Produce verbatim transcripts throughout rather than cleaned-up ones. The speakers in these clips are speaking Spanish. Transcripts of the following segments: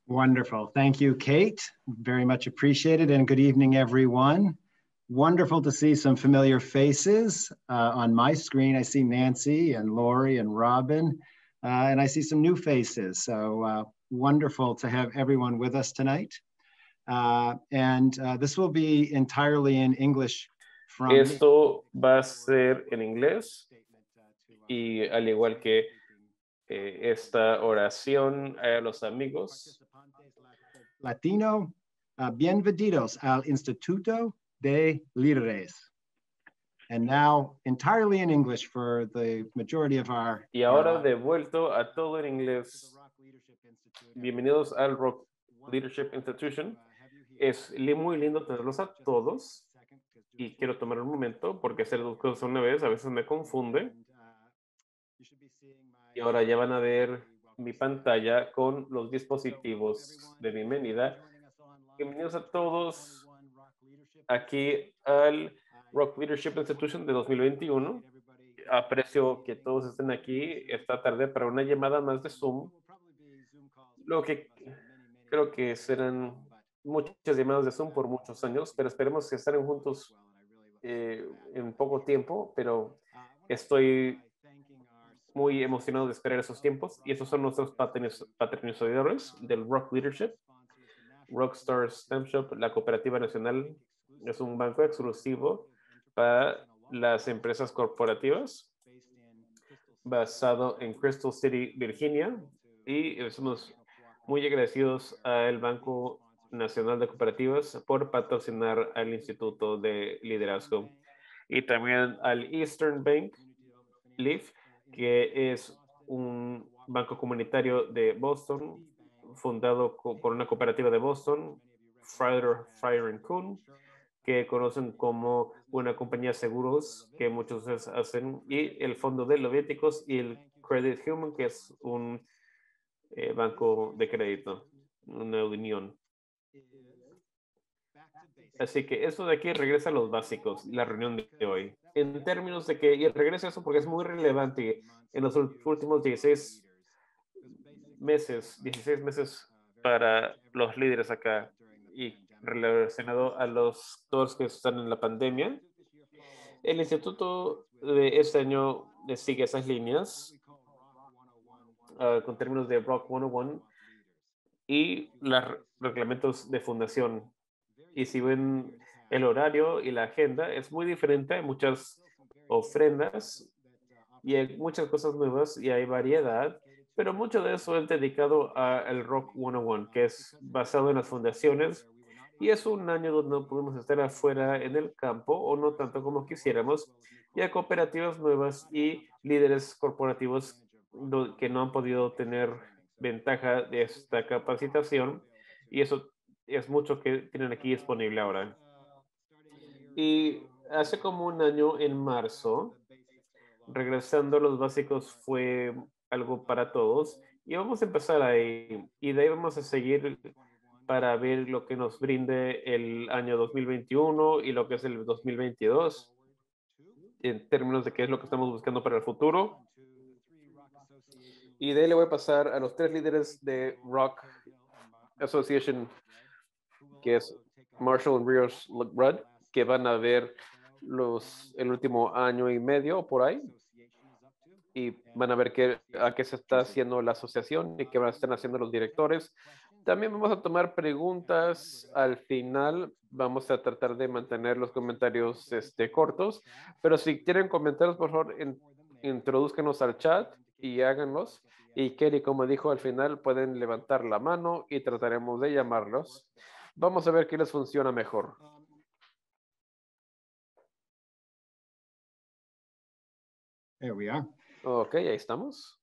Wonderful. Thank you, Kate. Very much appreciated, and good evening, everyone. Wonderful to see some familiar faces. Uh, on my screen, I see Nancy and Lori and Robin, uh, and I see some new faces. So uh, wonderful to have everyone with us tonight. Uh, and uh, this will be entirely in English from Esto va a ser en inglés y al igual que eh, esta oración a los amigos. Latino, uh, bienvenidos al Instituto de Líderes. And now entirely in English for the majority of our... Y ahora de vuelto a todo en inglés. Bienvenidos al Rock Leadership Institution. Es muy lindo tenerlos a todos. Y quiero tomar un momento porque hacer dos cosas a una vez a veces me confunde. Y ahora ya van a ver mi pantalla con los dispositivos de bienvenida. Bienvenidos a todos aquí al Rock Leadership Institution de dos mil veintiuno. Aprecio que todos estén aquí esta tarde para una llamada más de Zoom. Lo que creo que serán muchas llamadas de Zoom por muchos años, pero esperemos que estén juntos eh, en poco tiempo, pero estoy muy emocionado de esperar esos tiempos. Y esos son nuestros patrocinadores del Rock Leadership. Rockstar Stamp Shop, la cooperativa nacional, es un banco exclusivo para las empresas corporativas basado en Crystal City, Virginia. Y estamos muy agradecidos al Banco Nacional de Cooperativas por patrocinar al Instituto de Liderazgo. Y también al Eastern Bank, Leaf, que es un banco comunitario de Boston, fundado por una cooperativa de Boston, Friar, Friar Kuhn, que conocen como una compañía de seguros que muchos de ustedes hacen, y el Fondo de Levíticos y el Credit Human, que es un eh, banco de crédito, una unión. Así que eso de aquí regresa a los básicos, la reunión de hoy. En términos de que, y regresa eso porque es muy relevante en los últimos dieciséis meses, dieciséis meses para los líderes acá y relacionado a los todos que están en la pandemia. El instituto de este año sigue esas líneas uh, con términos de Rock ciento uno y los reglamentos de fundación. Y si ven el horario y la agenda, es muy diferente. Hay muchas ofrendas y hay muchas cosas nuevas y hay variedad, pero mucho de eso es dedicado al Rock ciento uno, que es basado en las fundaciones. Y es un año donde no podemos estar afuera en el campo, o no tanto como quisiéramos, y hay cooperativas nuevas y líderes corporativos que no han podido tener ventaja de esta capacitación, y eso es mucho que tienen aquí disponible ahora. Y hace como un año, en marzo, regresando a los básicos fue algo para todos, y vamos a empezar ahí, y de ahí vamos a seguir para ver lo que nos brinde el año dos mil veintiuno y lo que es el dos mil veintidós, en términos de qué es lo que estamos buscando para el futuro. Y de ahí le voy a pasar a los tres líderes de Rock Association, que es Marshall y Rios Rudd, que van a ver los, el último año y medio por ahí, y van a ver qué, a qué se está haciendo la asociación y qué van a estar haciendo los directores. También vamos a tomar preguntas al final. Vamos a tratar de mantener los comentarios este, cortos, pero si quieren comentarios, por favor, en, introduzcanos al chat y háganlos. Y Kelly, como dijo al final, pueden levantar la mano y trataremos de llamarlos. Vamos a ver qué les funciona mejor. There we are. Ok, ahí estamos.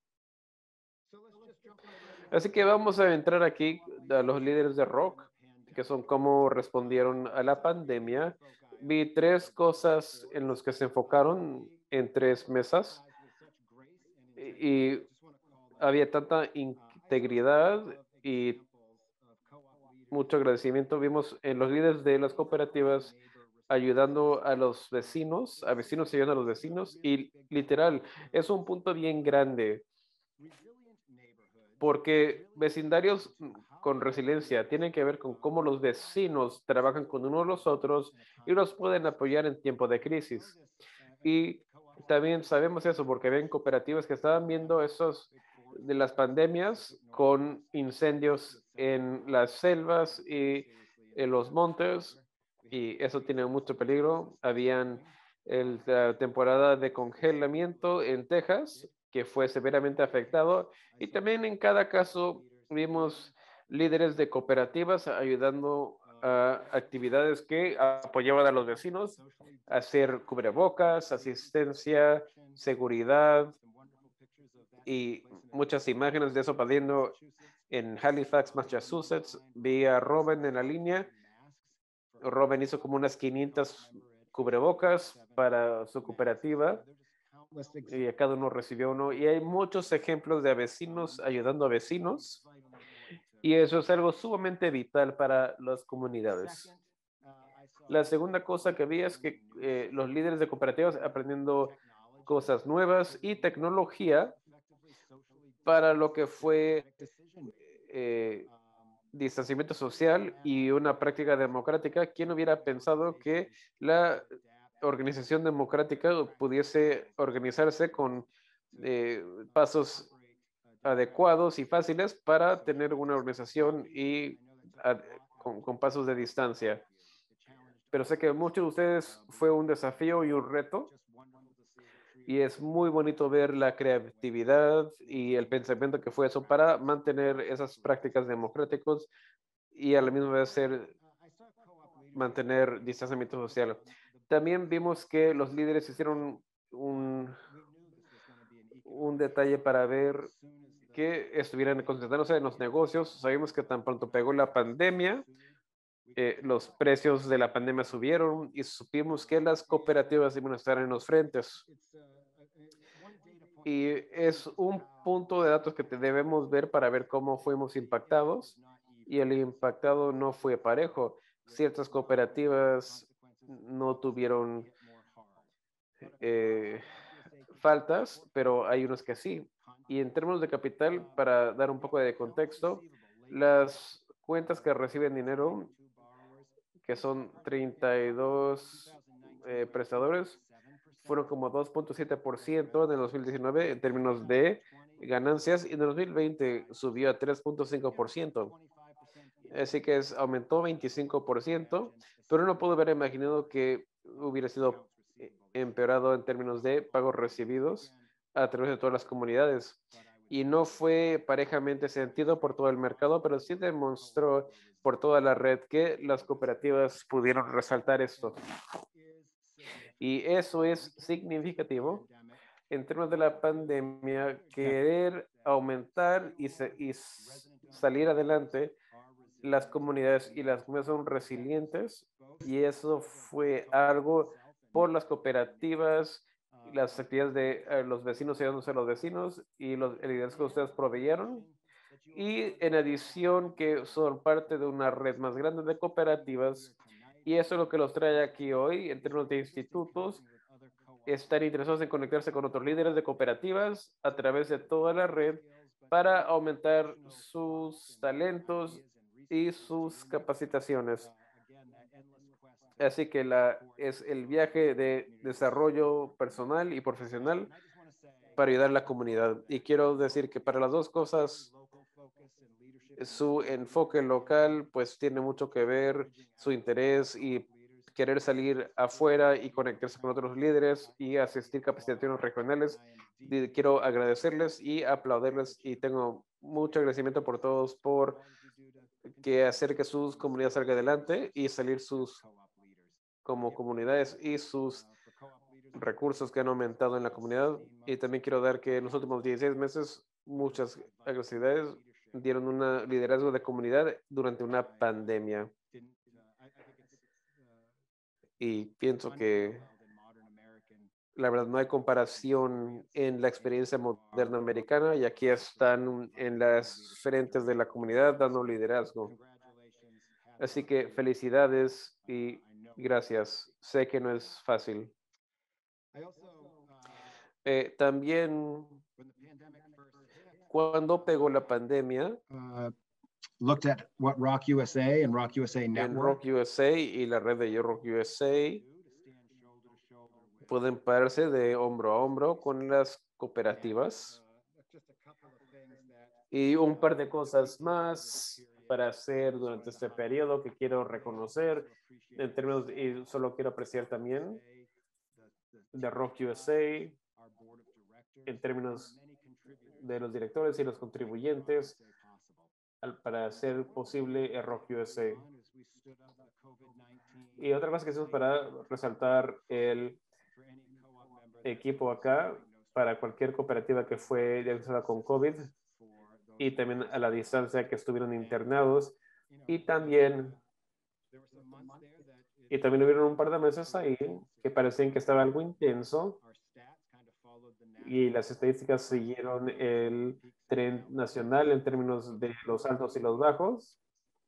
Así que vamos a entrar aquí a los líderes de Rock, que son cómo respondieron a la pandemia. Vi tres cosas en las que se enfocaron en tres mesas, y, y había tanta integridad y mucho agradecimiento. Vimos en los líderes de las cooperativas ayudando a los vecinos, a vecinos ayudando a los vecinos, y literal, es un punto bien grande, porque vecindarios con resiliencia tienen que ver con cómo los vecinos trabajan con unos los otros y los pueden apoyar en tiempo de crisis. Y también sabemos eso porque ven cooperativas que estaban viendo esos de las pandemias con incendios en las selvas y en los montes, y eso tiene mucho peligro. Habían el, la temporada de congelamiento en Texas, que fue severamente afectado, y también en cada caso vimos líderes de cooperativas ayudando a actividades que apoyaban a los vecinos, a hacer cubrebocas, asistencia, seguridad, y muchas imágenes de eso pasando en Halifax, Massachusetts. Vi a Robin en la línea. Robin hizo como unas quinientas cubrebocas para su cooperativa y a cada uno recibió uno. Y hay muchos ejemplos de vecinos ayudando a vecinos. Y eso es algo sumamente vital para las comunidades. La segunda cosa que vi es que eh, los líderes de cooperativas aprendiendo cosas nuevas y tecnología para lo que fue eh, distanciamiento social y una práctica democrática. ¿Quién hubiera pensado que la organización democrática pudiese organizarse con eh, pasos adecuados y fáciles para tener una organización y a, con, con pasos de distancia? Pero sé que muchos de ustedes fue un desafío y un reto. Y es muy bonito ver la creatividad y el pensamiento que fue eso para mantener esas prácticas democráticas y a la misma vez ser, mantener distanciamiento social. También vimos que los líderes hicieron un, un detalle para ver que estuvieran concentrándose en los negocios. Sabemos que tan pronto pegó la pandemia, eh, los precios de la pandemia subieron y supimos que las cooperativas iban a estar en los frentes. Y es un punto de datos que te debemos ver para ver cómo fuimos impactados, y el impactado no fue parejo. Ciertas cooperativas no tuvieron eh, faltas, pero hay unos que sí. Y en términos de capital, para dar un poco de contexto, las cuentas que reciben dinero, que son treinta y dos eh, prestadores, fueron como dos punto siete por ciento en el dos mil diecinueve en términos de ganancias, y en el dos mil veinte subió a tres punto cinco por ciento. Así que es, aumentó veinticinco por ciento, pero no puedo haber imaginado que hubiera sido empeorado en términos de pagos recibidos a través de todas las comunidades. Y no fue parejamente sentido por todo el mercado, pero sí demostró por toda la red que las cooperativas pudieron resaltar esto. Y eso es significativo en términos de la pandemia, querer aumentar y, se, y salir adelante. Las comunidades y las comunidades son resilientes, y eso fue algo por las cooperativas, las actividades de eh, los vecinos ayudándose a los vecinos y los liderazgos que ustedes proveyeron. Y en adición que son parte de una red más grande de cooperativas, y eso es lo que los trae aquí hoy en términos de institutos. Están interesados en conectarse con otros líderes de cooperativas a través de toda la red para aumentar sus talentos y sus capacitaciones. Así que la, es el viaje de desarrollo personal y profesional para ayudar a la comunidad. Y quiero decir que para las dos cosas, su enfoque local pues tiene mucho que ver, su interés y querer salir afuera y conectarse con otros líderes y asistir capacitaciones regionales. Quiero agradecerles y aplaudirles, y tengo mucho agradecimiento por todos por que hacer que sus comunidades salgan adelante y salir sus como comunidades y sus recursos que han aumentado en la comunidad. Y también quiero dar que en los últimos dieciséis meses muchas actividades dieron un liderazgo de comunidad durante una pandemia. Y pienso que la verdad no hay comparación en la experiencia moderna americana, y aquí están en las frentes de la comunidad dando liderazgo. Así que felicidades y gracias. Sé que no es fácil. Eh, también cuando pegó la pandemia, looked at what Rock U S A and Rock U S A En Network Rock U S A y la red de Yo Rock U S A pueden pararse de hombro a hombro con las cooperativas. Y un par de cosas más para hacer durante este periodo que quiero reconocer en términos, y solo quiero apreciar también de Rock U S A en términos de los directores y los contribuyentes al, para hacer posible el Rock U S A. Y otra cosa que hicimos para resaltar el equipo acá para cualquier cooperativa que fue diagnosticada con COVID y también a la distancia que estuvieron internados y también y también hubieron un par de meses ahí que parecían que estaba algo intenso y las estadísticas siguieron el tren nacional en términos de los altos y los bajos.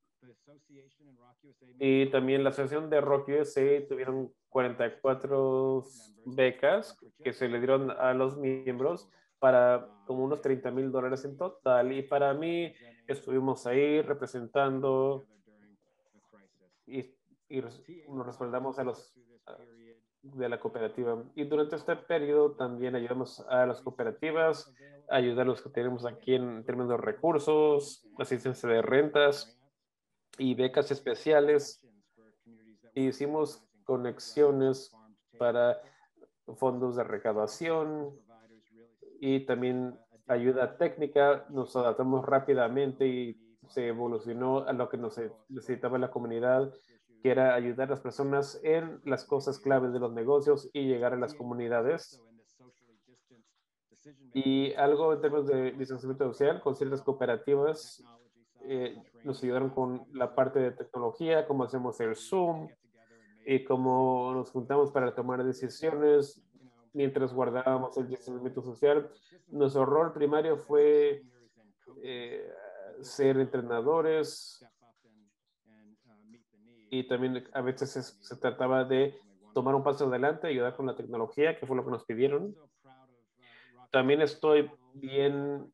Y también la asociación de Rock U S A tuvieron cuarenta y cuatro becas que se le dieron a los miembros para como unos treinta mil dólares en total. Y para mí estuvimos ahí representando y, y nos respaldamos a los a, de la cooperativa. Y durante este periodo también ayudamos a las cooperativas, a ayudar a los que tenemos aquí en términos de recursos, asistencia de rentas y becas especiales. Hicimos conexiones para fondos de recaudación y también ayuda técnica. Nos adaptamos rápidamente y se evolucionó a lo que nos necesitaba la comunidad, que era ayudar a las personas en las cosas claves de los negocios y llegar a las comunidades. Y algo en términos de distanciamiento social, con ciertas cooperativas eh, nos ayudaron con la parte de tecnología, cómo hacemos el Zoom y cómo nos juntamos para tomar decisiones mientras guardábamos el distanciamiento social. Nuestro rol primario fue eh, ser entrenadores y también a veces se, se trataba de tomar un paso adelante, ayudar con la tecnología, que fue lo que nos pidieron. También estoy bien,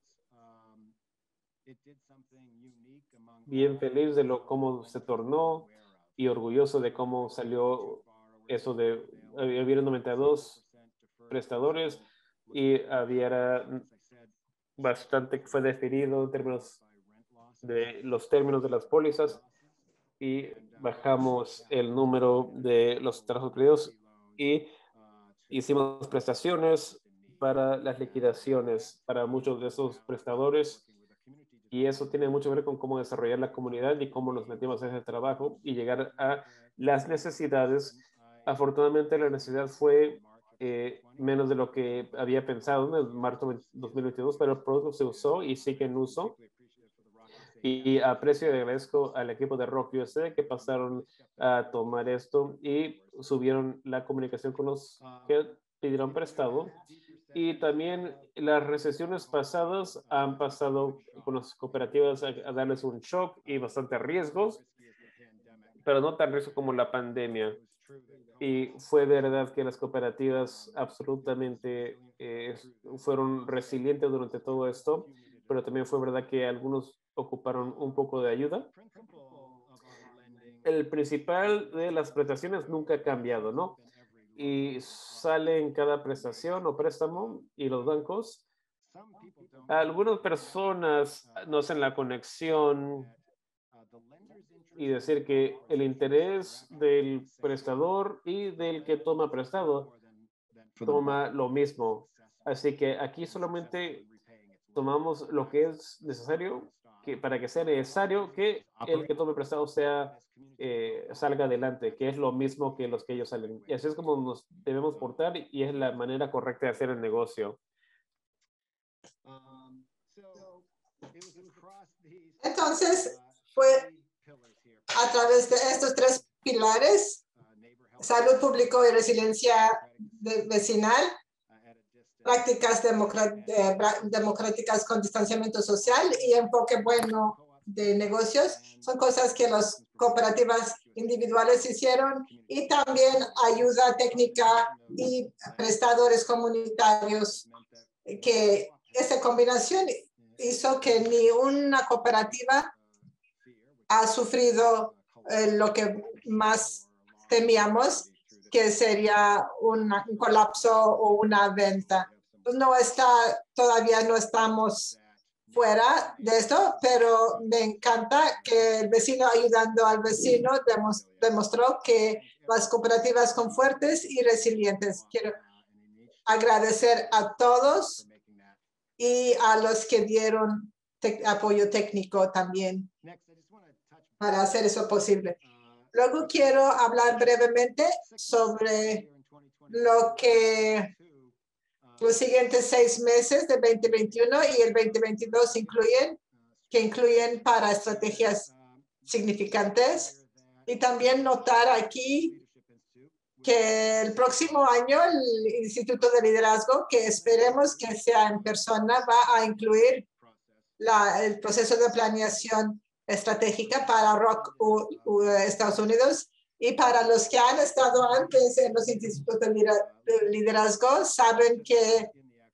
bien feliz de lo, cómo se tornó y orgulloso de cómo salió eso de, había noventa y dos prestadores y había bastante que fue definido en términos de los términos de las pólizas y bajamos el número de los trabajos perdidos y hicimos prestaciones para las liquidaciones para muchos de esos prestadores y eso tiene mucho que ver con cómo desarrollar la comunidad y cómo nos metimos en ese trabajo y llegar a las necesidades. Afortunadamente la necesidad fue eh, menos de lo que había pensado en el marzo de dos mil veintidós, pero el producto se usó y sigue en uso. Y aprecio y agradezco al equipo de Rock U S A que pasaron a tomar esto y subieron la comunicación con los que pidieron prestado. Y también las recesiones pasadas han pasado con las cooperativas a, a darles un shock y bastante riesgos, pero no tan riesgo como la pandemia. Y fue verdad que las cooperativas absolutamente eh, fueron resilientes durante todo esto, pero también fue verdad que algunos ocuparon un poco de ayuda. El principal de las prestaciones nunca ha cambiado, ¿no? Y sale en cada prestación o préstamo y los bancos. Algunas personas no hacen la conexión y decir que el interés del prestador y del que toma prestado toma lo mismo. Así que aquí solamente tomamos lo que es necesario que, para que sea necesario que el que tome prestado sea, eh, salga adelante, que es lo mismo que los que ellos salen. Y así es como nos debemos portar y es la manera correcta de hacer el negocio. Entonces, fue a través de estos tres pilares, salud pública y resiliencia vecinal, prácticas democráticas con distanciamiento social y enfoque bueno de negocios, son cosas que las cooperativas individuales hicieron y también ayuda técnica y prestadores comunitarios, que esa combinación hizo que ni una cooperativa ha sufrido eh, lo que más temíamos, que sería una, un colapso o una venta. Pues no está, todavía no estamos fuera de esto, pero me encanta que el vecino ayudando al vecino demos, demostró que las cooperativas son fuertes y resilientes. Quiero agradecer a todos y a los que dieron te apoyo técnico también para hacer eso posible. Luego quiero hablar brevemente sobre lo que los siguientes seis meses de veinte veintiuno y el veinte veintidós incluyen, que incluyen para estrategias significantes. Y también notar aquí que el próximo año el Instituto de Liderazgo, que esperemos que sea en persona, va a incluir la, el proceso de planeación estratégica para R O C U, U, Estados Unidos. Y para los que han estado antes en los institutos de liderazgo, saben que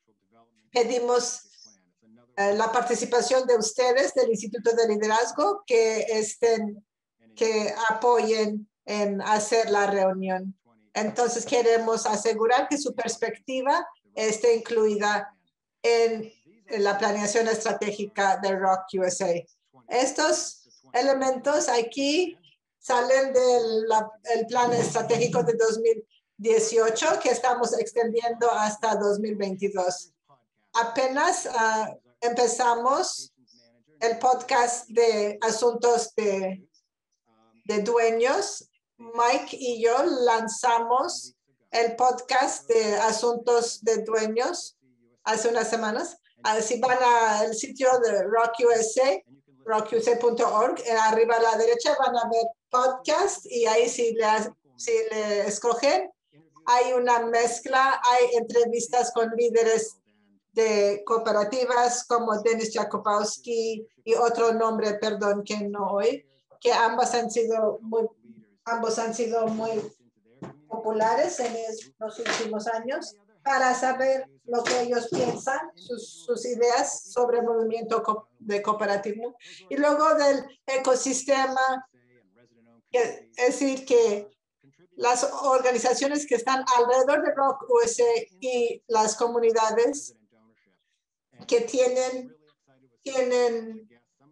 pedimos eh, la participación de ustedes del Instituto de Liderazgo, que estén, que apoyen en hacer la reunión. Entonces queremos asegurar que su perspectiva esté incluida en, en la planeación estratégica de R O C U S A. Estos elementos aquí salen del la, el plan estratégico de dos mil dieciocho que estamos extendiendo hasta dos mil veintidós. Apenas uh, empezamos el podcast de asuntos de, de dueños. Mike y yo lanzamos el podcast de asuntos de dueños hace unas semanas. Uh, si van al sitio de R O C U S A, R O C U S A punto org, arriba a la derecha van a ver podcast y ahí si le, si le escogen, hay una mezcla, hay entrevistas con líderes de cooperativas como Dennis Jakubowski y otro nombre, perdón, que no hoy, que ambas han sido muy, ambos han sido muy populares en los últimos años para saber lo que ellos piensan, sus, sus ideas sobre el movimiento de cooperativismo. Y luego del ecosistema, es decir, que las organizaciones que están alrededor de R O C U S A y las comunidades que tienen, tienen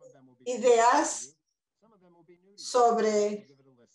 ideas sobre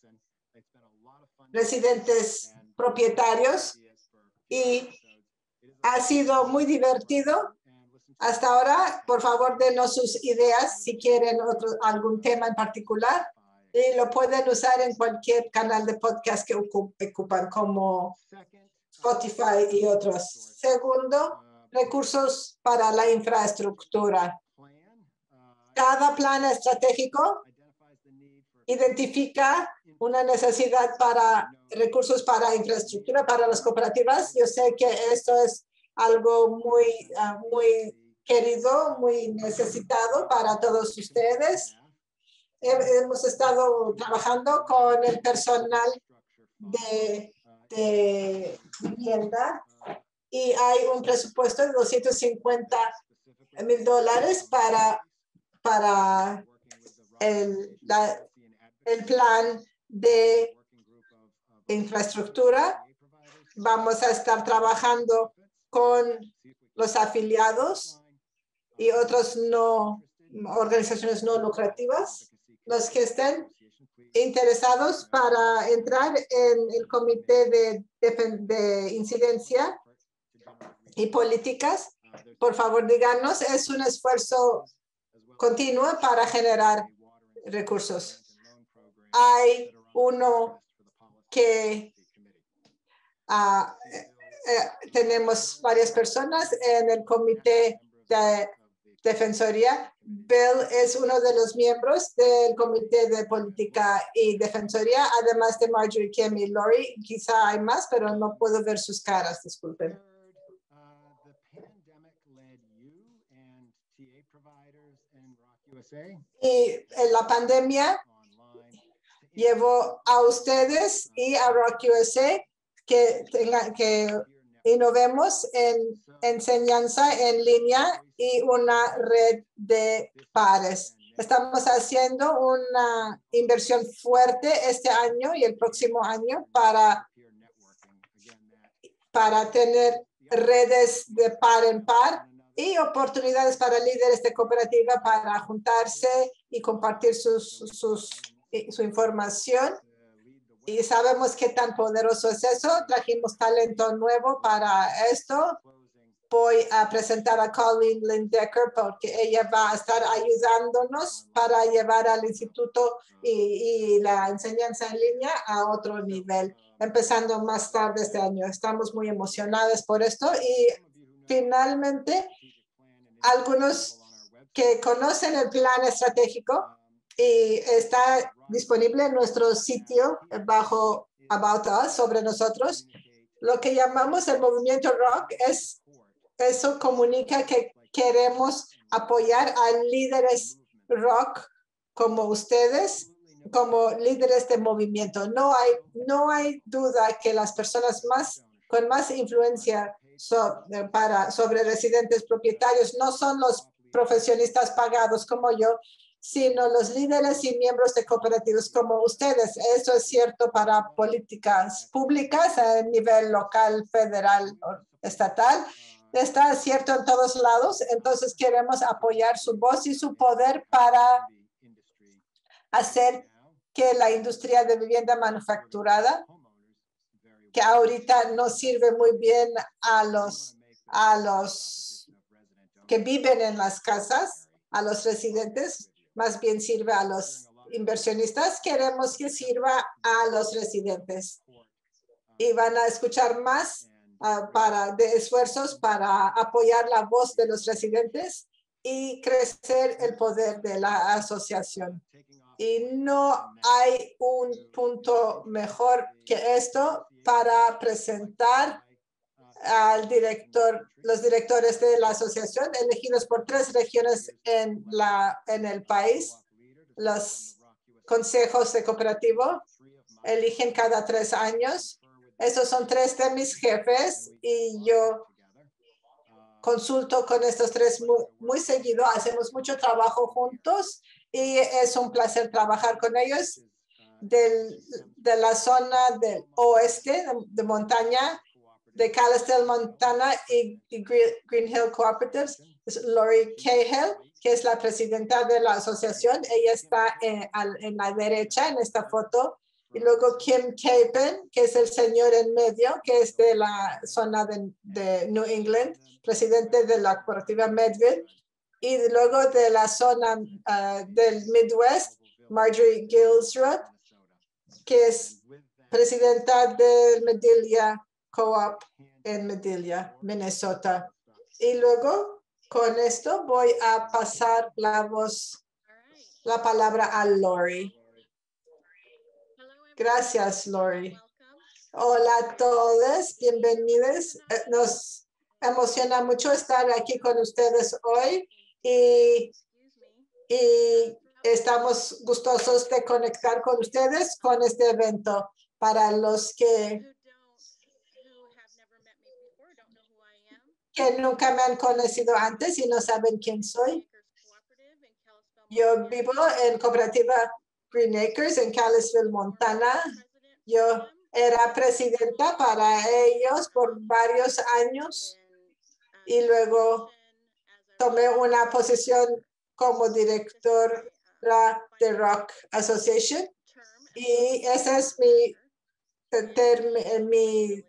residentes propietarios y ha sido muy divertido hasta ahora. Por favor, denos sus ideas si quieren otro, algún tema en particular. Y lo pueden usar en cualquier canal de podcast que ocupan, como Spotify y otros. Segundo, recursos para la infraestructura. Cada plan estratégico identifica una necesidad para recursos para infraestructura para las cooperativas. Yo sé que esto es algo muy, uh, muy querido, muy necesitado para todos ustedes. Hemos estado trabajando con el personal de, de vivienda y hay un presupuesto de doscientos cincuenta mil dólares para, para el, la, el plan de infraestructura. Vamos a estar trabajando con los afiliados y otras no, organizaciones no lucrativas. Los que estén interesados para entrar en el comité de, de, de incidencia y políticas, por favor díganos. Es un esfuerzo continuo para generar recursos. Hay uno que uh, eh, tenemos varias personas en el comité de defensoría. Bill es uno de los miembros del Comité de Política y Defensoría, además de Marjorie, Kim y Lori. Quizá hay más, pero no puedo ver sus caras, disculpen. Y en la pandemia llevó a ustedes y a R O C U S A que tengan que innovemos en enseñanza en línea y una red de pares. Estamos haciendo una inversión fuerte este año y el próximo año para, para tener redes de par en par y oportunidades para líderes de cooperativa para juntarse y compartir sus, sus, su información. Y sabemos qué tan poderoso es eso. Trajimos talento nuevo para esto. Voy a presentar a Colleen Lindecker porque ella va a estar ayudándonos para llevar al instituto y, y la enseñanza en línea a otro nivel, empezando más tarde este año. Estamos muy emocionados por esto. Y finalmente, algunos que conocen el plan estratégico y está disponible en nuestro sitio bajo About Us sobre nosotros. Lo que llamamos el movimiento rock es, eso comunica que queremos apoyar a líderes rock como ustedes, como líderes de movimiento. No hay, no hay duda que las personas más, con más influencia so, para, sobre residentes propietarios no son los profesionistas pagados como yo, sino los líderes y miembros de cooperativas como ustedes. Eso es cierto para políticas públicas a nivel local, federal o estatal. Está cierto en todos lados. Entonces queremos apoyar su voz y su poder para hacer que la industria de vivienda manufacturada, que ahorita no sirve muy bien a los, a los que viven en las casas, a los residentes, más bien sirve a los inversionistas. Queremos que sirva a los residentes y van a escuchar más uh, para, de esfuerzos para apoyar la voz de los residentes y crecer el poder de la asociación. Y no hay un punto mejor que esto para presentar al director, los directores de la asociación, elegidos por tres regiones en, la, en el país. Los consejos de cooperativo eligen cada tres años. Esos son tres de mis jefes y yo consulto con estos tres muy, muy seguido. Hacemos mucho trabajo juntos y es un placer trabajar con ellos. Del, de la zona del oeste de, de montaña, de Kalispell, Montana y, y Green Hill Cooperatives, es Lori Cahill, que es la presidenta de la asociación. Ella está en, en la derecha en esta foto. Y luego Kim Capen, que es el señor en medio, que es de la zona de, de New England, presidente de la cooperativa Medville. Y luego de la zona uh, del Midwest, Marjorie Gilsrud, que es presidenta del Medilia Co-op en Medilia, Minnesota. Y luego, con esto, voy a pasar la voz, la palabra a Lori. Gracias, Lori. Hola a todos, bienvenidos. Nos emociona mucho estar aquí con ustedes hoy y, y estamos gustosos de conectar con ustedes con este evento. Para los que, que nunca me han conocido antes y no saben quién soy, yo vivo en cooperativa Green Acres en Kalispell, Montana. Yo era presidenta para ellos por varios años y luego tomé una posición como directora de Rock Association y esa es mi, mi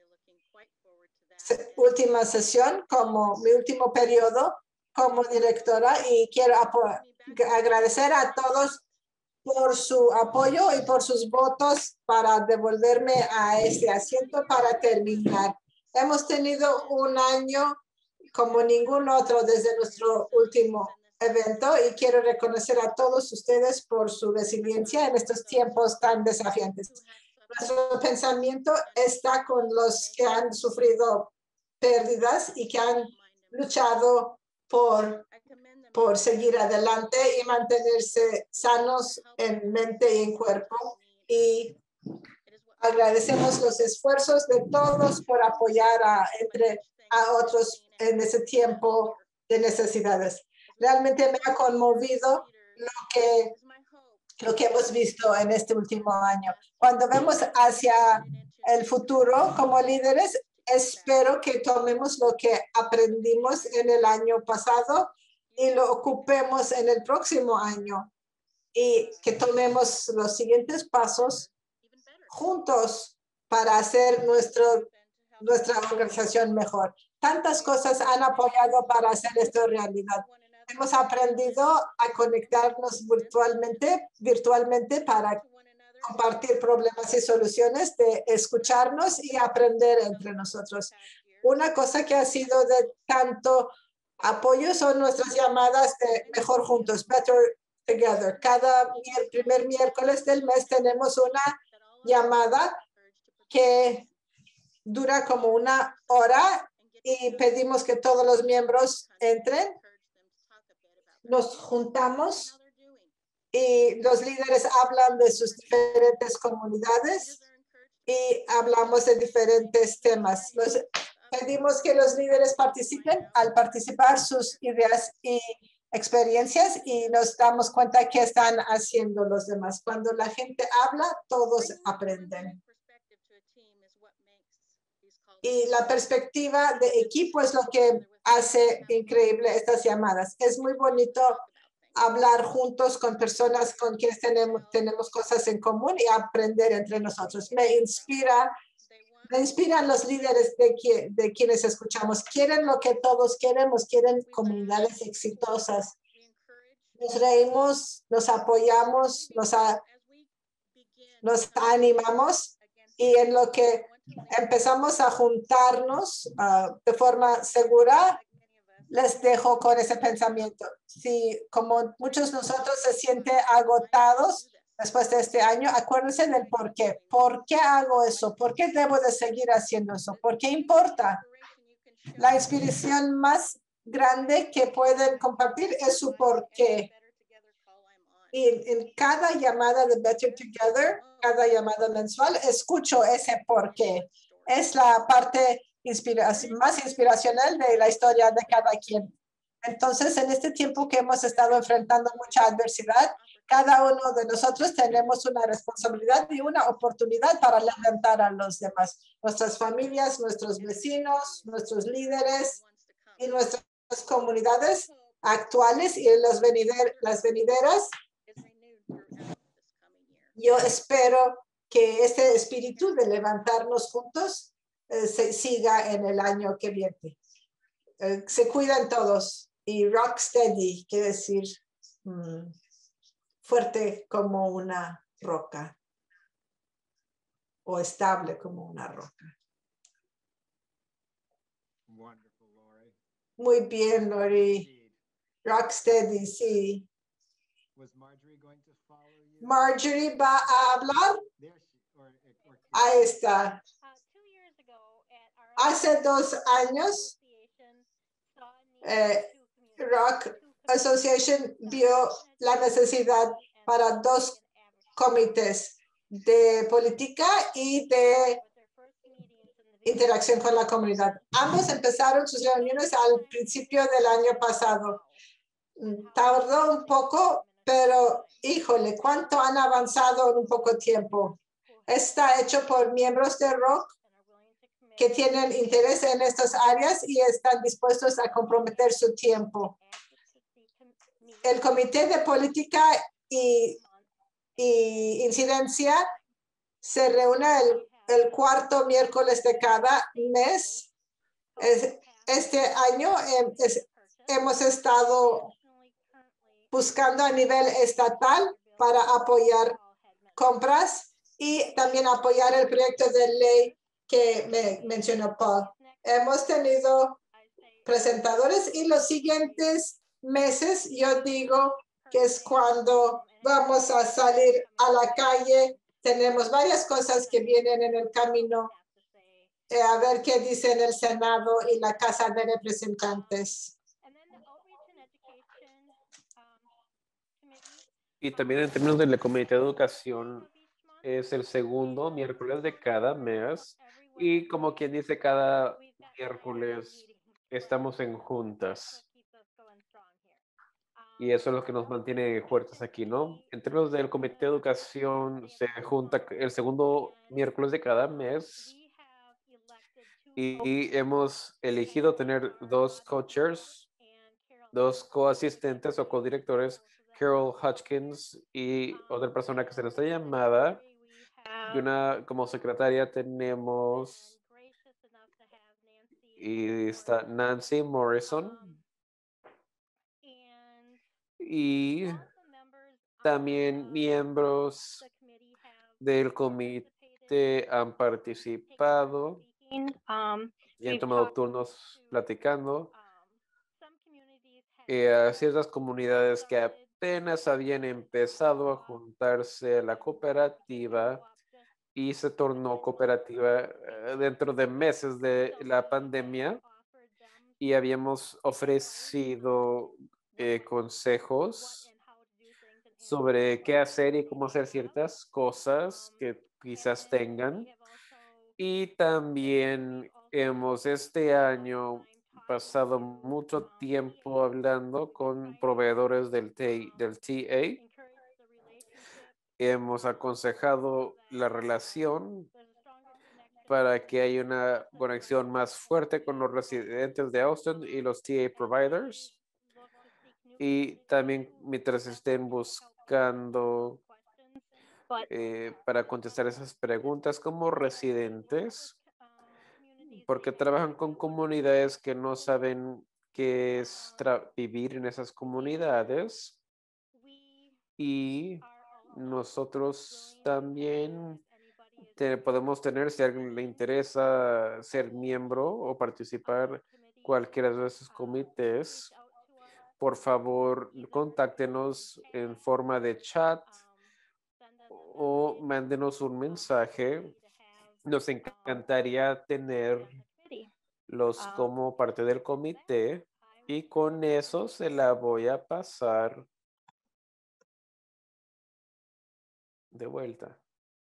última sesión, como mi último periodo como directora y quiero agradecer a todos por su apoyo y por sus votos para devolverme a este asiento para terminar. Hemos tenido un año como ningún otro desde nuestro último evento y quiero reconocer a todos ustedes por su resiliencia en estos tiempos tan desafiantes. Nuestro pensamiento está con los que han sufrido pérdidas y que han luchado por por seguir adelante y mantenerse sanos en mente y en cuerpo. Y agradecemos los esfuerzos de todos por apoyar a, entre, a otros en ese tiempo de necesidades. Realmente me ha conmovido lo que, lo que hemos visto en este último año. Cuando vemos hacia el futuro como líderes, espero que tomemos lo que aprendimos en el año pasado y lo ocupemos en el próximo año y que tomemos los siguientes pasos juntos para hacer nuestro, nuestra organización mejor. Tantas cosas han apoyado para hacer esto realidad. Hemos aprendido a conectarnos virtualmente, virtualmente para compartir problemas y soluciones, de escucharnos y aprender entre nosotros. Una cosa que ha sido de tanto apoyo son nuestras llamadas de Mejor Juntos, Better Together. Cada primer miércoles del mes tenemos una llamada que dura como una hora y pedimos que todos los miembros entren. Nos juntamos y los líderes hablan de sus diferentes comunidades y hablamos de diferentes temas. Los, pedimos que los líderes participen. Al participar, sus ideas y experiencias, y nos damos cuenta que están haciendo los demás. Cuando la gente habla, todos aprenden. Y la perspectiva de equipo es lo que hace increíble estas llamadas. Es muy bonito hablar juntos con personas con quienes tenemos, tenemos cosas en común y aprender entre nosotros. Me inspira, me inspiran los líderes de, que, de quienes escuchamos. Quieren lo que todos queremos, quieren comunidades exitosas. Nos reímos, nos apoyamos, nos, a, nos animamos y en lo que empezamos a juntarnos uh, de forma segura, les dejo con ese pensamiento. Si como muchos de nosotros se sienten agotados después de este año, acuérdense del por qué. ¿Por qué hago eso? ¿Por qué debo de seguir haciendo eso? ¿Por qué importa? La inspiración más grande que pueden compartir es su por qué. Y en cada llamada de Better Together, cada llamada mensual, escucho ese por qué. Es la parte inspiración, más inspiracional de la historia de cada quien. Entonces, en este tiempo que hemos estado enfrentando mucha adversidad, cada uno de nosotros tenemos una responsabilidad y una oportunidad para levantar a los demás, nuestras familias, nuestros vecinos, nuestros líderes y nuestras comunidades actuales y los venider, las venideras. Yo espero que este espíritu de levantarnos juntos eh, se siga en el año que viene. Eh, se cuidan todos y rock steady, quiere decir mm, fuerte como una roca o estable como una roca. Muy bien, Lori. Rock steady, sí. Marjorie va a hablar. Ahí está. Hace dos años, eh, Rock Association vio la necesidad para dos comités de política y de interacción con la comunidad. Ambos empezaron sus reuniones al principio del año pasado. Tardó un poco, pero híjole, cuánto han avanzado en un poco tiempo. Está hecho por miembros de Rock que tienen interés en estas áreas y están dispuestos a comprometer su tiempo. El Comité de Política y, y Incidencia se reúne el, el cuarto miércoles de cada mes. Este año es, hemos estado buscando a nivel estatal para apoyar compras y también apoyar el proyecto de ley que me mencionó Paul. Hemos tenido presentadores y los siguientes meses yo digo que es cuando vamos a salir a la calle. Tenemos varias cosas que vienen en el camino. Eh, a ver qué dicen el Senado y la Casa de Representantes. Y también en términos de la Comité de Educación, es el segundo miércoles de cada mes. Y como quien dice, cada miércoles estamos en juntas. Y eso es lo que nos mantiene fuertes aquí, ¿no? En términos del Comité de Educación, se junta el segundo miércoles de cada mes y hemos elegido tener dos co-chairs, dos coasistentes o codirectores, Carol Hutchins y otra persona que será esta llamada. Y una como secretaria tenemos y está Nancy Morrison. Y también miembros del comité han participado y han tomado turnos platicando. Y a ciertas comunidades que apenas habían empezado a juntarse a la cooperativa y se tornó cooperativa eh, dentro de meses de la pandemia y habíamos ofrecido eh, consejos sobre qué hacer y cómo hacer ciertas cosas que quizás tengan. Y también hemos este año pasado mucho tiempo hablando con proveedores del, T, del T A. Hemos aconsejado la relación para que haya una conexión más fuerte con los residentes de Austin y los T A providers. Y también mientras estén buscando eh, para contestar esas preguntas como residentes, porque trabajan con comunidades que no saben qué es vivir en esas comunidades. Y nosotros también te, podemos tener, si a alguien le interesa ser miembro o participar cualquiera de esos comités, por favor, contáctenos en forma de chat o mándenos un mensaje. Nos encantaría tenerlos como parte del comité y con eso se la voy a pasar de vuelta.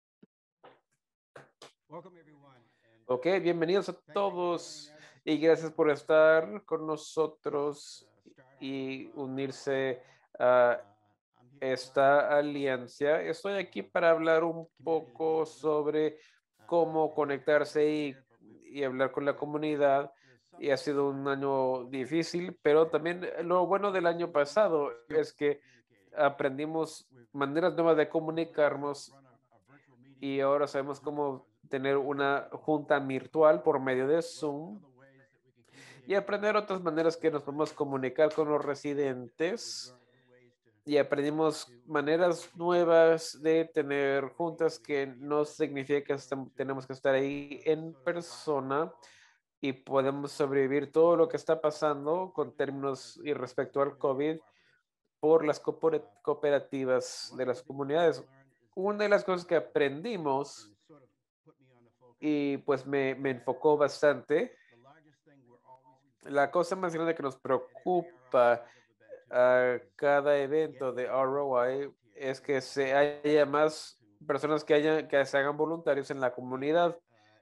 Ok, bienvenidos a todos y gracias por estar con nosotros y unirse a esta alianza. Estoy aquí para hablar un poco sobre cómo conectarse y, y hablar con la comunidad. Y ha sido un año difícil, pero también lo bueno del año pasado es que aprendimos maneras nuevas de comunicarnos y ahora sabemos cómo tener una junta virtual por medio de Zoom y aprender otras maneras que nos podemos comunicar con los residentes. Y aprendimos maneras nuevas de tener juntas que no significa que tenemos que estar ahí en persona y podemos sobrevivir todo lo que está pasando con términos y respecto al COVID por las cooperativas de las comunidades. Una de las cosas que aprendimos y pues me, me enfocó bastante, la cosa más grande que nos preocupa a cada evento de R O I es que se haya más personas que, haya, que se hagan voluntarios en la comunidad.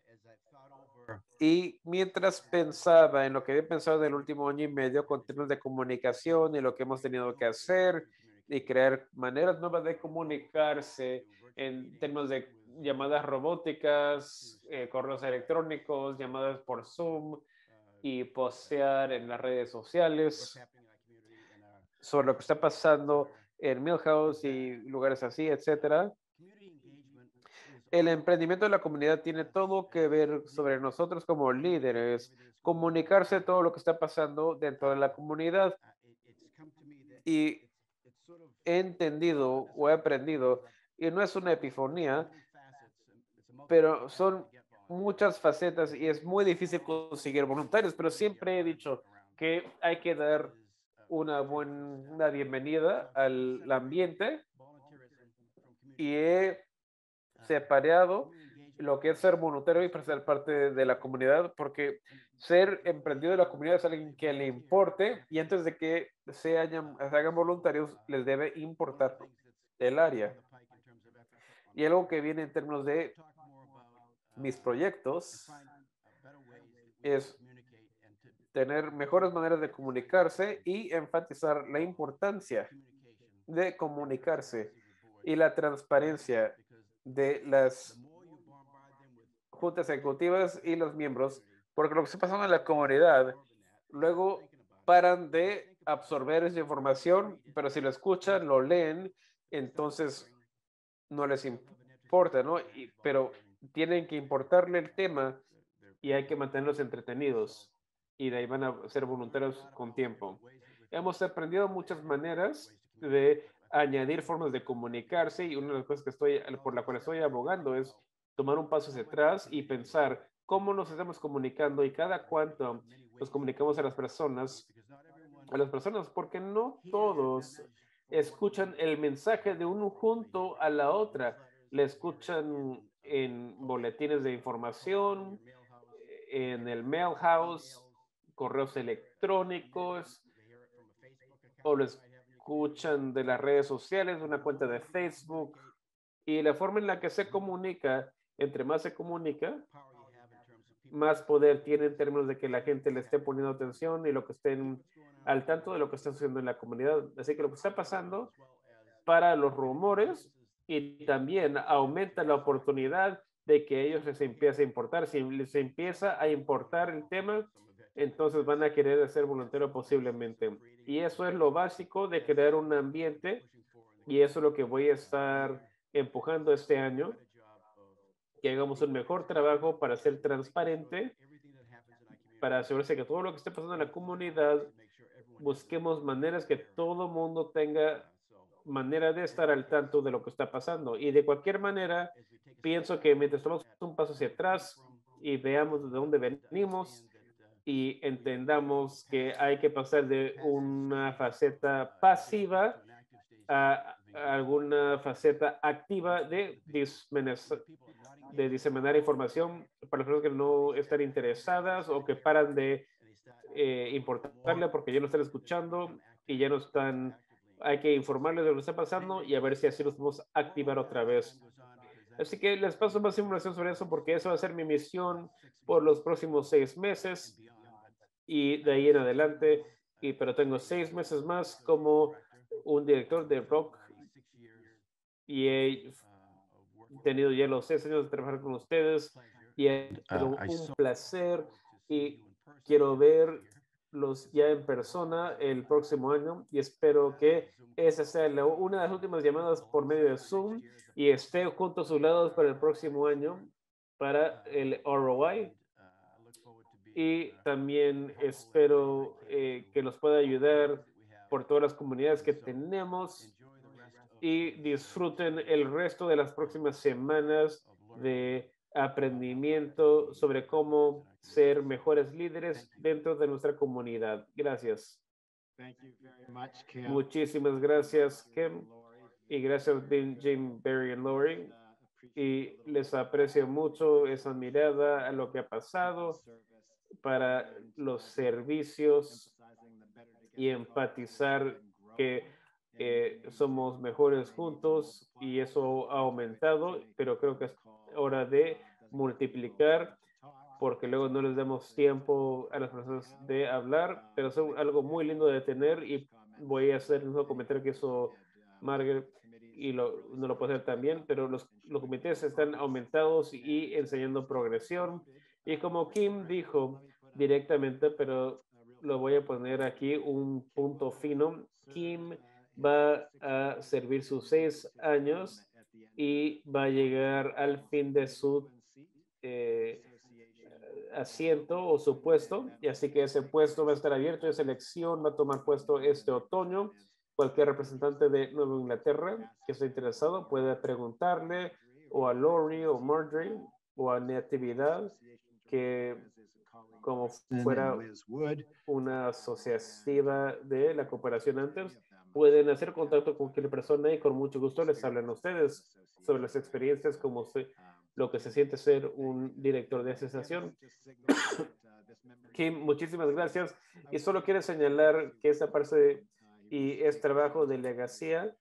Y mientras pensaba en lo que he pensado del último año y medio con términos de comunicación y lo que hemos tenido que hacer y crear maneras nuevas de comunicarse en términos de llamadas robóticas, eh, correos electrónicos, llamadas por Zoom y postear en las redes sociales sobre lo que está pasando en Milhouse y lugares así, etcétera. El emprendimiento de la comunidad tiene todo que ver sobre nosotros como líderes, comunicarse todo lo que está pasando dentro de la comunidad. Y he entendido o he aprendido, y no es una epifanía, pero son muchas facetas y es muy difícil conseguir voluntarios, pero siempre he dicho que hay que dar una buena bienvenida al ambiente y he separado lo que es ser voluntario y para ser parte de, de la comunidad, porque ser emprendido de la comunidad es alguien que le importe y antes de que se, hayan, se hagan voluntarios les debe importar el área. Y algo que viene en términos de mis proyectos es tener mejores maneras de comunicarse y enfatizar la importancia de comunicarse y la transparencia de las juntas ejecutivas y los miembros, porque lo que está pasando en la comunidad, luego paran de absorber esa información, pero si lo escuchan, lo leen, entonces no les importa, ¿no? Y, pero tienen que importarle el tema y hay que mantenerlos entretenidos y de ahí van a ser voluntarios con tiempo. Hemos aprendido muchas maneras de añadir formas de comunicarse y una de las cosas que estoy, por la cual estoy abogando es tomar un paso hacia atrás y pensar cómo nos estamos comunicando y cada cuánto nos comunicamos a las personas, a las personas, porque no todos escuchan el mensaje de uno junto a la otra, le escuchan en boletines de información, en el mail house, correos electrónicos, o lo escuchan de las redes sociales, una cuenta de Facebook, y la forma en la que se comunica, entre más se comunica, más poder tiene en términos de que la gente le esté poniendo atención y lo que estén al tanto de lo que está sucediendo en la comunidad. Así que lo que está pasando para los rumores y también aumenta la oportunidad de que ellos les empiece a importar. Si les empieza a importar el tema, entonces van a querer ser voluntarios posiblemente. Y eso es lo básico de crear un ambiente y eso es lo que voy a estar empujando este año, que hagamos un mejor trabajo para ser transparente, para asegurarse que todo lo que esté pasando en la comunidad, busquemos maneras que todo mundo tenga manera de estar al tanto de lo que está pasando. Y de cualquier manera, pienso que mientras tomamos un paso hacia atrás y veamos de dónde venimos y entendamos que hay que pasar de una faceta pasiva a alguna faceta activa de, de diseminar información para las personas que no están interesadas o que paran de eh, importarle porque ya no están escuchando y ya no están, hay que informarles de lo que está pasando y a ver si así los podemos activar otra vez. Así que les paso más información sobre eso porque eso va a ser mi misión por los próximos seis meses y de ahí en adelante, y, pero tengo seis meses más como un director de rock y he tenido ya los seis años de trabajar con ustedes y ha sido un placer y quiero verlos ya en persona el próximo año y espero que esa sea la, una de las últimas llamadas por medio de Zoom y esté junto a sus lados para el próximo año para el R O I. Y también espero eh, que nos pueda ayudar por todas las comunidades que tenemos y disfruten el resto de las próximas semanas de aprendimiento sobre cómo ser mejores líderes dentro de nuestra comunidad. Gracias. Muchísimas gracias, Kim, y gracias, Jim, Barry y Lori. Y les aprecio mucho esa mirada a lo que ha pasado para los servicios y enfatizar que eh, somos mejores juntos y eso ha aumentado, pero creo que es hora de multiplicar porque luego no les damos tiempo a las personas de hablar, pero es algo muy lindo de tener y voy a hacer un comentario que hizo Margaret y lo, no lo puedo hacer también, pero los, los comités están aumentados y enseñando progresión y como Kim dijo directamente, pero lo voy a poner aquí un punto fino, Kim va a servir sus seis años y va a llegar al fin de su eh, asiento o su puesto, y así que ese puesto va a estar abierto, esa elección va a tomar puesto este otoño. Cualquier representante de Nueva Inglaterra que esté interesado puede preguntarle o a Lori o Marjorie o a Natividad que como fuera una asociativa de la cooperación antes, pueden hacer contacto con cualquier persona y con mucho gusto les hablan a ustedes sobre las experiencias, como se, lo que se siente ser un director de asociación. Kim, muchísimas gracias. Y solo quiero señalar que esta parte y es trabajo de Legacía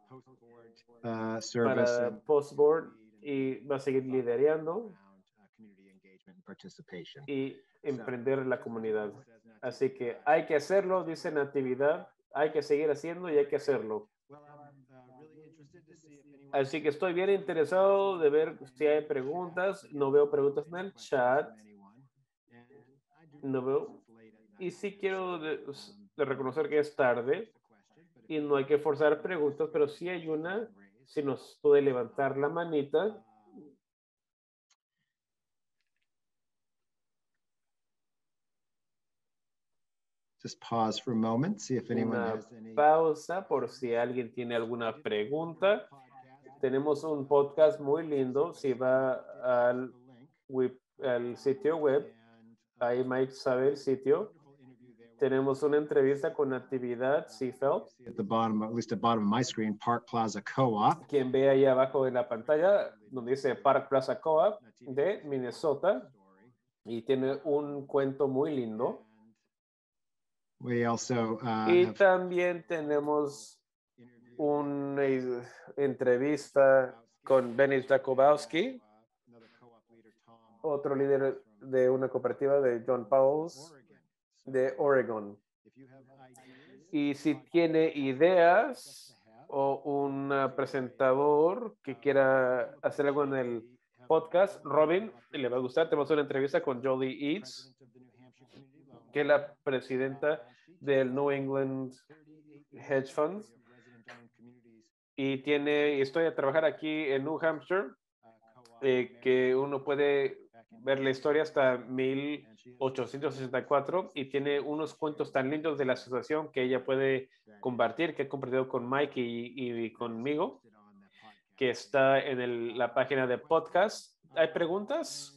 uh, para Postboard y va a seguir liderando y emprender la comunidad. Así que hay que hacerlo, dice Natividad. Hay que seguir haciendo y hay que hacerlo. Así que estoy bien interesado de ver si hay preguntas. No veo preguntas en el chat. No veo. Y sí quiero de, de reconocer que es tarde y no hay que forzar preguntas, pero sí hay una. Si nos puede levantar la manita. Just pause for a moment, see if anyone Una has any. pausa por si alguien tiene alguna pregunta. Tenemos un podcast muy lindo. Si va al, web, al sitio web, ahí Mike sabe el sitio. Tenemos una entrevista con Natividad Seafeld. At the bottom, at least at the bottom of my screen, Park Plaza Co-op. Quien ve ahí abajo de la pantalla, donde dice Park Plaza Co-op de Minnesota. Y tiene un cuento muy lindo. We also uh, y have también tenemos una entrevista con Benny Jakubowski, otro líder de una cooperativa de John Pauls de Oregon. Y si tiene ideas o un presentador que quiera hacer algo en el podcast, Robin, le va a gustar. Tenemos una entrevista con Jolie Eads, que es la presidenta del New England Hedge Fund. Y tiene historia de trabajar aquí en New Hampshire, eh, que uno puede ver la historia hasta mil ochocientos sesenta y cuatro y tiene unos cuentos tan lindos de la asociación que ella puede compartir, que he compartido con Mike y, y conmigo, que está en el, la página de podcast. ¿Hay preguntas?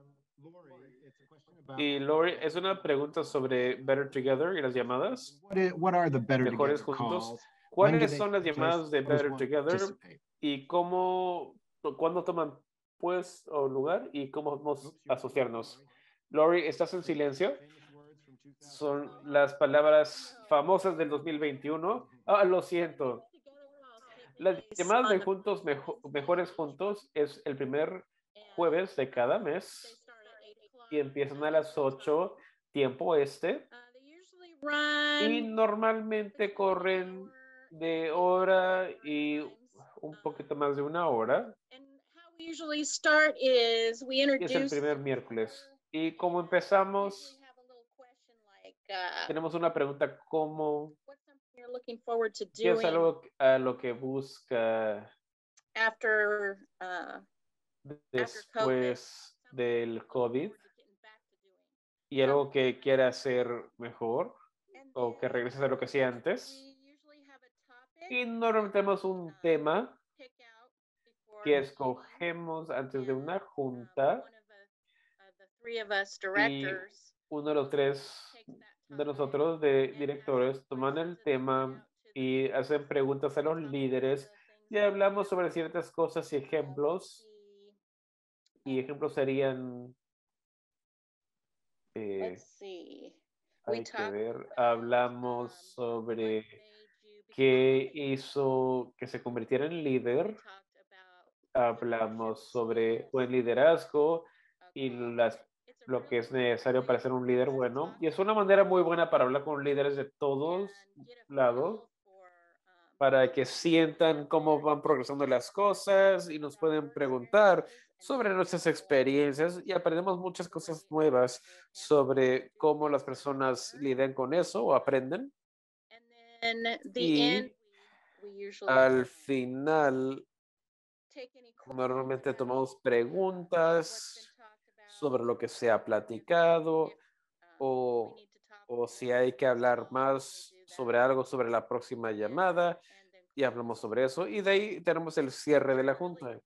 Y Lori, es una pregunta sobre Better Together y las llamadas. what, is, what are the Better Mejores Together juntos. calls? ¿Cuáles son las llamadas de Better Together y cómo, cuándo toman pues o lugar y cómo vamos a asociarnos? Lori, ¿estás en silencio? Son las palabras famosas del dos mil veintiuno. Ah, lo siento. Las llamadas de juntos, mejo, mejores juntos, es el primer jueves de cada mes y empiezan a las ocho, tiempo este. Y normalmente corren de hora y un poquito más de una hora. Y es el primer miércoles. Y como empezamos, tenemos una pregunta como ¿qué es algo a lo que busca después del COVID y algo que quiera hacer mejor o que regreses a lo que hacía antes? Y normalmente tenemos un tema que escogemos antes de una junta y uno de los tres de nosotros de directores toman el tema y hacen preguntas a los líderes y hablamos sobre ciertas cosas y ejemplos. Y ejemplos serían eh, hay que ver, hablamos sobre qué hizo que se convirtiera en líder. Hablamos sobre buen liderazgo y las, lo que es necesario para ser un líder bueno. Y es una manera muy buena para hablar con líderes de todos lados, para que sientan cómo van progresando las cosas y nos pueden preguntar sobre nuestras experiencias y aprendemos muchas cosas nuevas sobre cómo las personas lidian con eso o aprenden. Y al final normalmente tomamos preguntas sobre lo que se ha platicado o, o si hay que hablar más sobre algo sobre la próxima llamada y hablamos sobre eso y de ahí tenemos el cierre de la junta.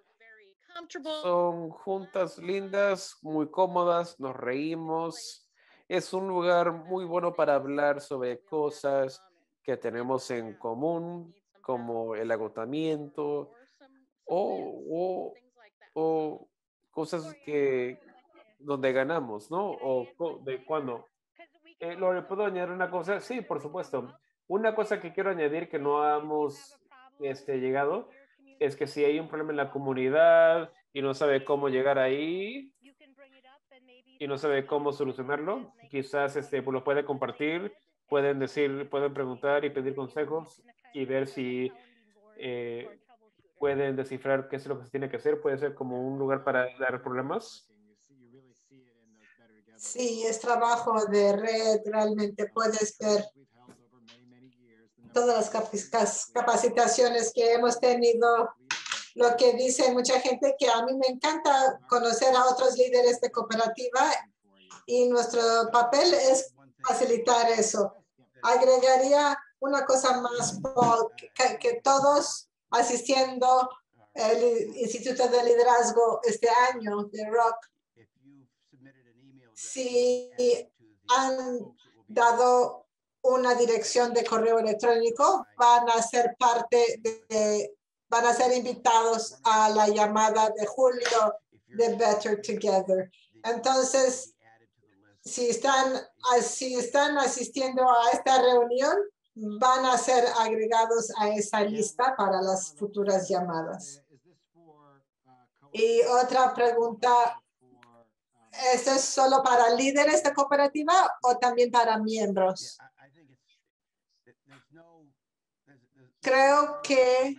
Son juntas lindas, muy cómodas, nos reímos. Es un lugar muy bueno para hablar sobre cosas que tenemos en común, como el agotamiento o, o, o cosas que donde ganamos, ¿no? O de cuando. Eh, Lore, ¿puedo añadir una cosa? Sí, por supuesto. Una cosa que quiero añadir que no hemos este, llegado es que si hay un problema en la comunidad y no sabe cómo llegar ahí, y no sabe cómo solucionarlo, quizás este, pues lo puede compartir, pueden decir, pueden preguntar y pedir consejos y ver si eh, pueden descifrar qué es lo que se tiene que hacer. Puede ser como un lugar para dar problemas. Sí, es trabajo de red, realmente puedes ver todas las capacitaciones que hemos tenido. Lo que dice mucha gente que a mí me encanta conocer a otros líderes de cooperativa y nuestro papel es facilitar eso. Agregaría una cosa más, Paul, que, que todos asistiendo al Instituto de Liderazgo este año de R O C, si han dado una dirección de correo electrónico, van a ser parte de, van a ser invitados a la llamada de julio de Better Together. Entonces, si están, si están asistiendo a esta reunión, van a ser agregados a esa lista para las futuras llamadas. Y otra pregunta, ¿esto es solo para líderes de cooperativa o también para miembros? Creo que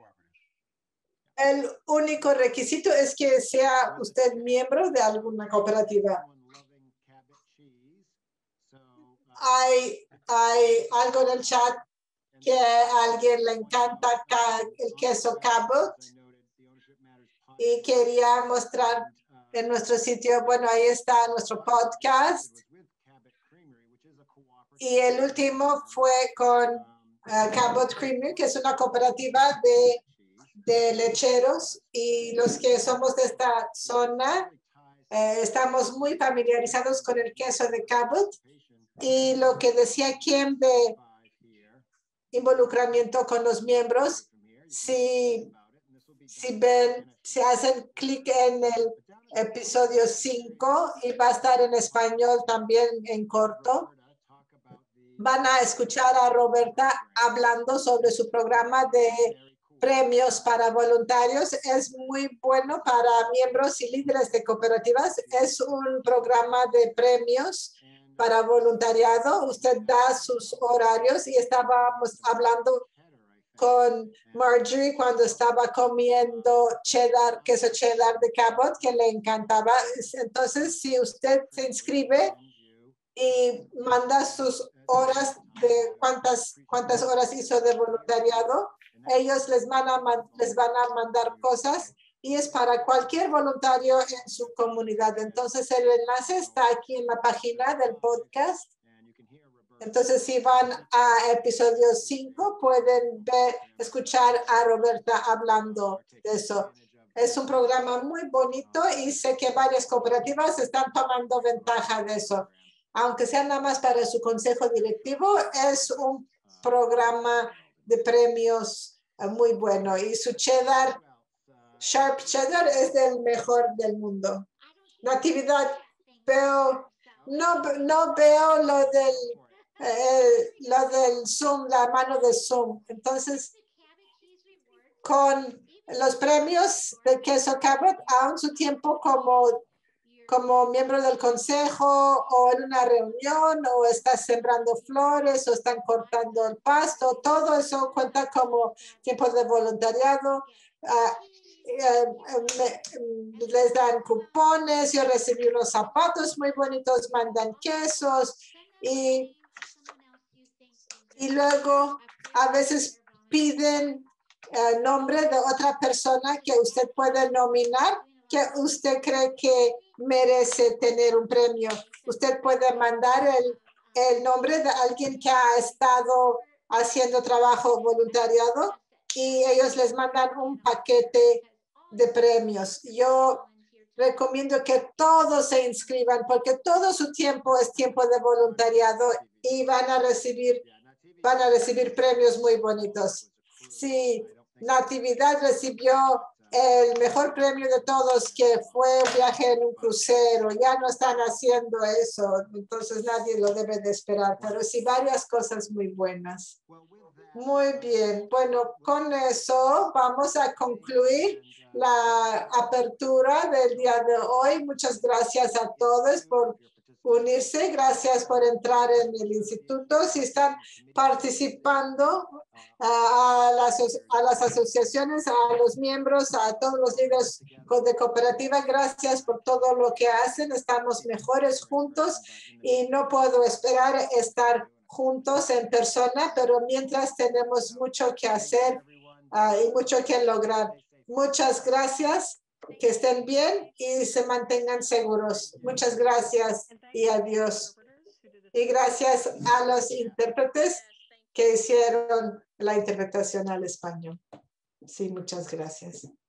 el único requisito es que sea usted miembro de alguna cooperativa. Hay, hay algo en el chat que a alguien le encanta el queso Cabot y quería mostrar en nuestro sitio. Bueno, ahí está nuestro podcast. Y el último fue con uh, Cabot Creamery, que es una cooperativa de, de lecheros. Y los que somos de esta zona eh, estamos muy familiarizados con el queso de Cabot. Y lo que decía Kim de involucramiento con los miembros, si, si ven, si hacen clic en el episodio cinco y va a estar en español también en corto, van a escuchar a Roberta hablando sobre su programa de premios para voluntarios. Es muy bueno para miembros y líderes de cooperativas. Es un programa de premios para voluntariado. Usted da sus horarios y estábamos hablando con Marjorie cuando estaba comiendo cheddar, queso cheddar de Cabot, que le encantaba. Entonces, si usted se inscribe y manda sus horas de cuántas, cuántas horas hizo de voluntariado, ellos les van a, les van a mandar cosas y es para cualquier voluntario en su comunidad. Entonces, el enlace está aquí en la página del podcast. Entonces, si van a episodio cinco, pueden ver, escuchar a Roberta hablando de eso. Es un programa muy bonito y sé que varias cooperativas están tomando ventaja de eso. Aunque sea nada más para su consejo directivo, es un programa de premios muy bueno. Y su cheddar, Sharp Cheddar, es el mejor del mundo. Natividad, pero no, no veo lo del, eh, lo del Zoom, la mano de Zoom. Entonces, con los premios de queso Cabot, aún su tiempo como como miembro del consejo o en una reunión o estás sembrando flores o están cortando el pasto, todo eso cuenta como tiempo de voluntariado. Uh, uh, me, les dan cupones, yo recibí unos zapatos muy bonitos, mandan quesos y, y luego a veces piden el nombre de otra persona que usted puede nominar, que usted cree que merece tener un premio. Usted puede mandar el, el nombre de alguien que ha estado haciendo trabajo voluntariado y ellos les mandan un paquete de premios. Yo recomiendo que todos se inscriban porque todo su tiempo es tiempo de voluntariado y van a recibir, van a recibir premios muy bonitos. Si Natividad recibió el mejor premio de todos, que fue un viaje en un crucero. Ya no están haciendo eso, entonces nadie lo debe de esperar, pero sí varias cosas muy buenas. Muy bien. Bueno, con eso vamos a concluir la apertura del día de hoy. Muchas gracias a todos por unirse. Gracias por entrar en el instituto. Si están participando, a las, a las asociaciones, a los miembros, a todos los líderes de cooperativa, gracias por todo lo que hacen. Estamos mejores juntos y no puedo esperar estar juntos en persona, pero mientras tenemos mucho que hacer uh, y mucho que lograr. Muchas gracias, que estén bien y se mantengan seguros. Muchas gracias y adiós. Y gracias a los intérpretes que hicieron la interpretación al español. Sí, muchas gracias.